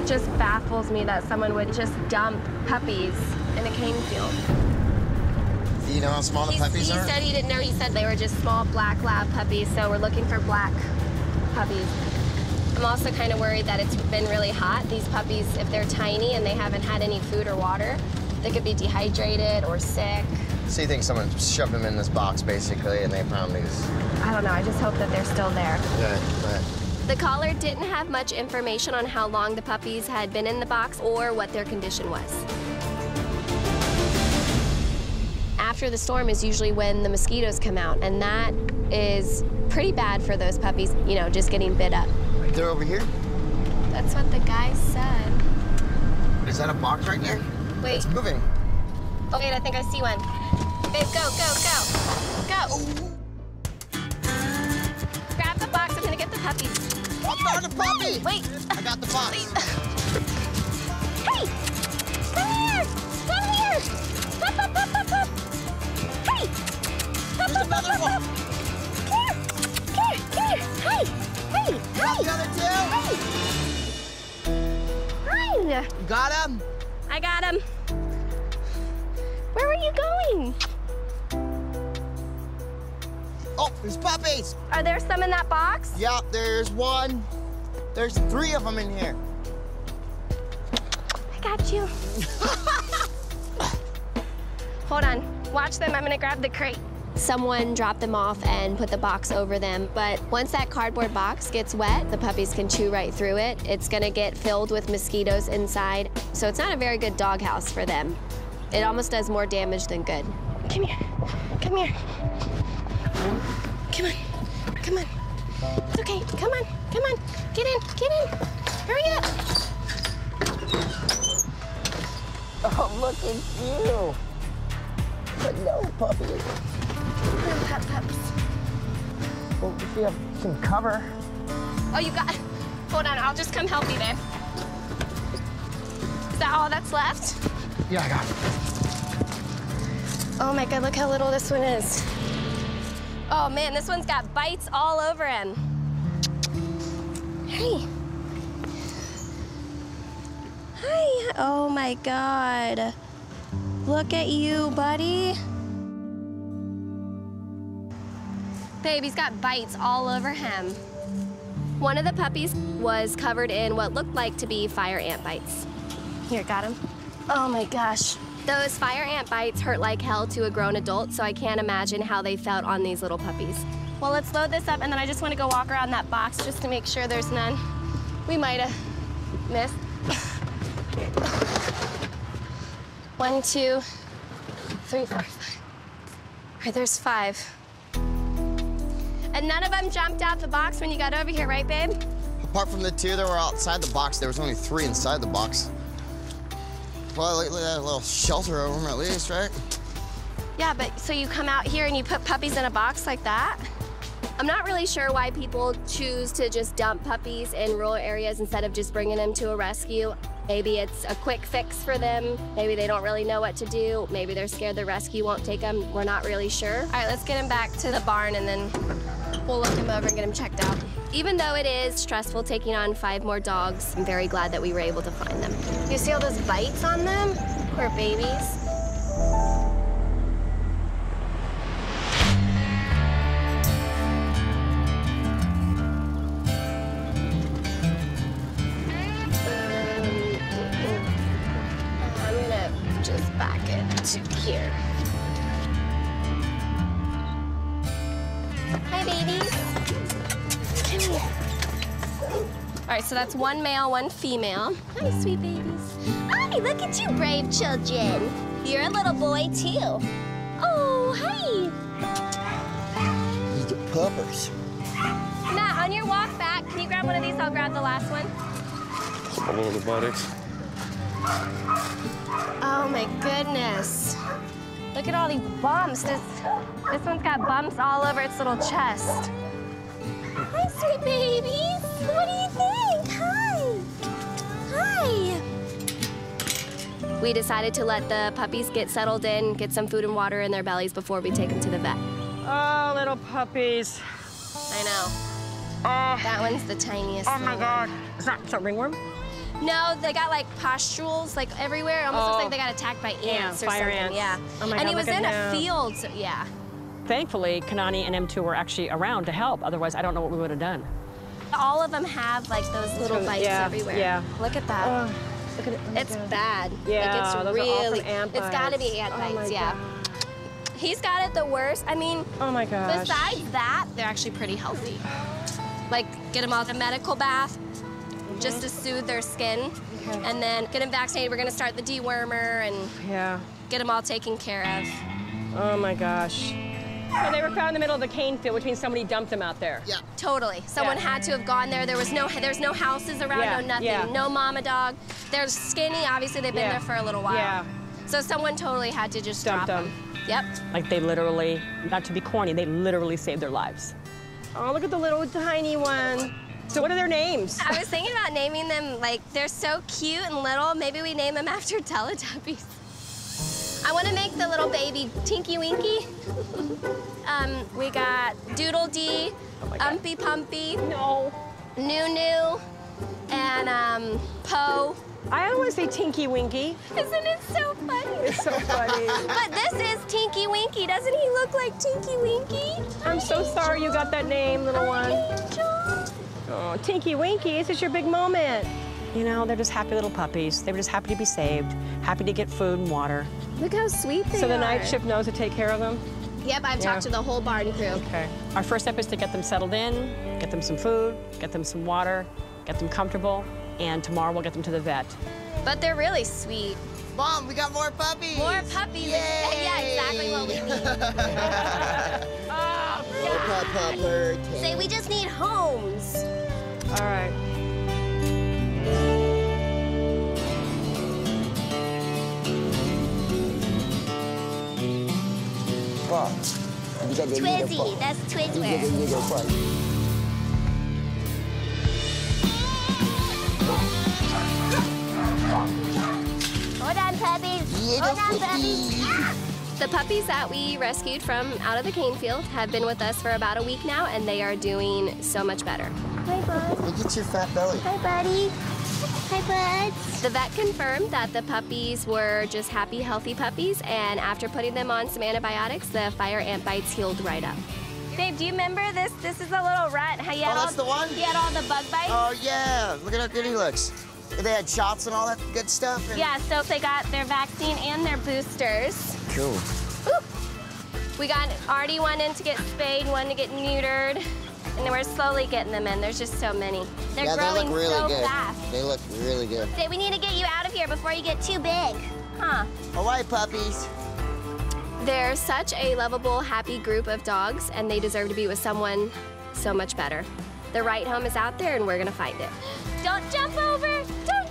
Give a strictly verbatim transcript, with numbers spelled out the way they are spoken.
just baffles me that someone would just dump puppies in a cane field. Do you know how small the He's, puppies he are? He said he didn't know. He said they were just small black lab puppies, so we're looking for black puppies. I'm also kind of worried that it's been really hot. These puppies, if they're tiny and they haven't had any food or water, they could be dehydrated or sick. So you think someone shoved them in this box, basically, and they found these? I don't know. I just hope that they're still there. Yeah, right. The caller didn't have much information on how long the puppies had been in the box or what their condition was. After the storm is usually when the mosquitoes come out, and that is pretty bad for those puppies, you know, just getting bit up. They're over here? That's what the guy said. Is that a box right there? Wait. It's moving. Oh, wait, I think I see one. Babe, go, go, go. Go. Grab the box. I'm gonna get the puppies. I found a puppy! Wait. I got the box. Wait. Hey! Come here! Come here! Up, up, up, up, up. Hey! Up, There's up, another up, one. up. Come here! Come here! Come here! Hey! Hey! You got the other two? Hey! Hi! You got him? I got him. Where were you going? Oh, there's puppies. Are there some in that box? Yep, there's one. There's three of them in here. I got you. Hold on. Watch them. I'm gonna grab the crate. Someone dropped them off and put the box over them, but once that cardboard box gets wet, the puppies can chew right through it. It's gonna get filled with mosquitoes inside, so it's not a very good doghouse for them. It almost does more damage than good. Come here. Come here. Come on. Come on. It's okay. Come on. Come on. Get in. Get in. Hurry up. Oh, look at you. But no puppies. Little pup pups. Well, if you have some cover. Oh, you got... Hold on. I'll just come help you, babe. Is that all that's left? Yeah, I got it. Oh my God, look how little this one is. Oh man, this one's got bites all over him. Hey. Hi. Oh my God. Look at you, buddy. Babe, he's got bites all over him. One of the puppies was covered in what looked like to be fire ant bites. Here, got him. Oh my gosh. Those fire ant bites hurt like hell to a grown adult, so I can't imagine how they felt on these little puppies. Well, let's load this up, and then I just want to go walk around that box just to make sure there's none. We might have missed. One, two, three, four, five. All right, there's five. And none of them jumped out the box when you got over here, right, babe? Apart from the two that were outside the box, there was only three inside the box. Well, look at that little shelter over them at least, right? Yeah, but so you come out here and you put puppies in a box like that? I'm not really sure why people choose to just dump puppies in rural areas instead of just bringing them to a rescue. Maybe it's a quick fix for them. Maybe they don't really know what to do. Maybe they're scared the rescue won't take them. We're not really sure. All right, let's get him back to the barn and then we'll look him over and get him checked out. Even though it is stressful taking on five more dogs, I'm very glad that we were able to find them. You see all those bites on them? Poor babies. I'm gonna just back it to here. Hi, babies. Come here. All right, so that's one male, one female. Hi, sweet babies. Hi, look at you, brave children. You're a little boy, too. Oh, hi. These are puppers. Matt, on your walk back, can you grab one of these? I'll grab the last one. All over the buttocks. Oh, my goodness. Look at all these bumps. This, this one's got bumps all over its little chest. Hi, sweet babies. What do you think? Hi. Hi. We decided to let the puppies get settled in, get some food and water in their bellies before we take them to the vet. Oh, little puppies. I know. Oh, That one's the tiniest. oh my one. God. Is that, is that ringworm? No, they got like pustules like everywhere. It almost Oh. looks like they got attacked by ants or fire something. ants. Yeah. Oh my and God, he was look in at a him. field, so yeah. Thankfully, Kanani and M two were actually around to help. Otherwise, I don't know what we would have done. All of them have like those little bites yeah, everywhere. yeah. Look at that. Oh, look at it. Oh my It's God. bad. Yeah, like it's those are all really. from ant It's got to bites. be ant Oh bites. my yeah. God. He's got it the worst. I mean, Oh my gosh. besides that, they're actually pretty healthy. Like get them all a medical bath, mm-hmm. just to soothe their skin, Okay. and then get them vaccinated. We're gonna start the dewormer and Yeah. get them all taken care of. Oh my gosh. So they were found in the middle of the cane field, which means somebody dumped them out there. Yeah. Totally. Someone Yeah. had to have gone there. There was no there's no houses around, Yeah, no nothing. yeah. No mama dog. They're skinny. Obviously, they've been Yeah. there for a little while. Yeah. So someone totally had to just Dump drop them. them. Yep. Like they literally, not to be corny, they literally saved their lives. Oh, look at the little tiny one. So what are their names? I was thinking about naming them, like, they're so cute and little. Maybe we name them after Teletubbies. I want to make the little baby Tinky Winky. um, we got Doodle Dee, Oh my God. Umpy Pumpy, No. Nunu, and um, Poe. I don't want to say Tinky Winky. Isn't it so funny? It's so funny. But this is Tinky Winky. Doesn't he look like Tinky Winky? I'm so sorry you got that name, little one. Angel. Oh, Tinky Winky, this is your big moment. You know, they're just happy little puppies. They were just happy to be saved, happy to get food and water. Look how sweet they So are. the night shift knows to take care of them? Yep, I've Yeah. talked to the whole barn crew. Okay. Our first step is to get them settled in, get them some food, get them some water, get them comfortable, and tomorrow we'll get them to the vet. But they're really sweet. Mom, we got more puppies. More puppies. Yay! Yeah, exactly what we need. Oh, More pup pup birthday. Say we just need homes. all right. Wow. Twizzy, that's Twizzler. Hold on, puppies. Hold on, puppies. The puppies that we rescued from out of the cane field have been with us for about a week now, and they are doing so much better. Hi, bud. Look at your fat belly. Hi, buddy. Hi, buds. The vet confirmed that the puppies were just happy, healthy puppies, and after putting them on some antibiotics, the fire ant bites healed right up. Babe, do you remember this? This is a little rat. How he had Oh, all, that's the one? He had all the bug bites. Oh, yeah. Look at how good he looks. They had shots and all that good stuff. And... Yeah, so they got their vaccine and their boosters. Cool. Ooh. We got already one in to get spayed, one to get neutered, and then we're slowly getting them in. There's just so many. They're yeah, growing they look really so good. fast. They look really good. Say, we need to get you out of here before you get too big. Huh? All right, puppies. They're such a lovable, happy group of dogs, and they deserve to be with someone so much better. The right home is out there, and we're gonna find it. Don't jump over! Don't